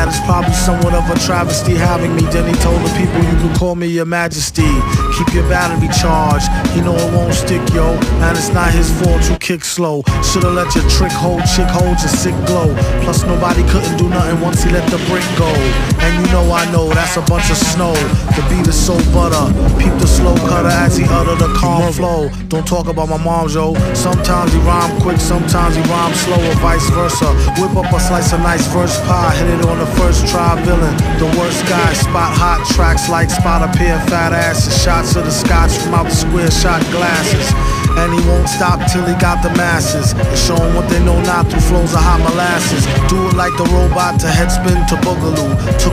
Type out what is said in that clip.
that it's probably somewhat of a travesty having me. Then he told the people, you can call me your majesty. Keep your battery charged, he know it won't stick, yo. And it's not his fault you kick slow. Should've let your trick hold, chick hold your sick glow. Plus nobody couldn't do nothing once he let the brick go. And you know I know that's a bunch of snow. The beat is so butter, peep the slow cutter as he utter the calm flow. Don't talk about my mom, yo. Sometimes he rhyme quick, sometimes he rhyme slow, or vice versa. Whip up a slice of nice verse pie, hit it on the first try, villain. The worst guy, spot hot tracks like spot a pair of fat asses. Shots of the scotch from out the square shot glasses. And he won't stop till he got the masses, and show them what they know now through flows of hot molasses. Do it like the robot to headspin to boogaloo. Took